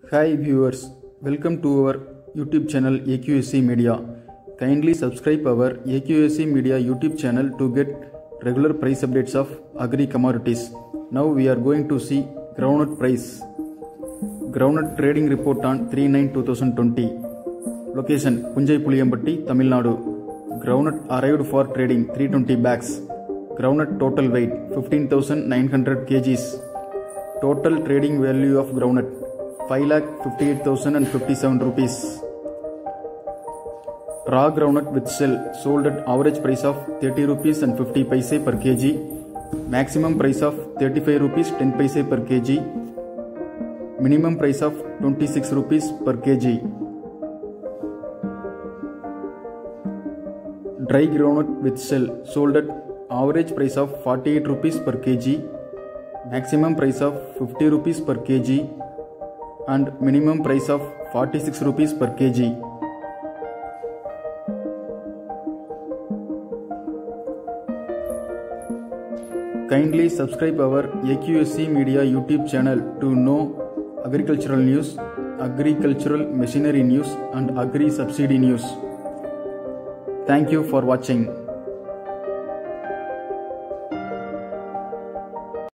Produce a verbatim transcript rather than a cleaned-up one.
Hi viewers, welcome to our YouTube channel A Q S C Media. Kindly subscribe our A Q S C Media YouTube channel to get regular price updates of agri commodities. Now we are going to see groundnut price. Groundnut trading report on three nine twenty twenty. Location Punjai Puliyambatti, Tamil Nadu. Groundnut arrived for trading three hundred twenty bags. Groundnut total weight fifteen thousand nine hundred kilograms. Total trading value of groundnut five lakh fifty-eight thousand fifty-seven rupees. Raw groundnut with shell sold at average price of thirty rupees and fifty paise per kg. Maximum price of thirty-five rupees ten paise per kg. Minimum price of twenty-six rupees per kg. Dry groundnut with shell sold at average price of forty-eight rupees per kg. Maximum price of fifty rupees per kg and minimum price of forty-six rupees per kg. Kindly subscribe our A Q S C Media YouTube channel to know agricultural news, agricultural machinery news and agri subsidy news. Thank you for watching.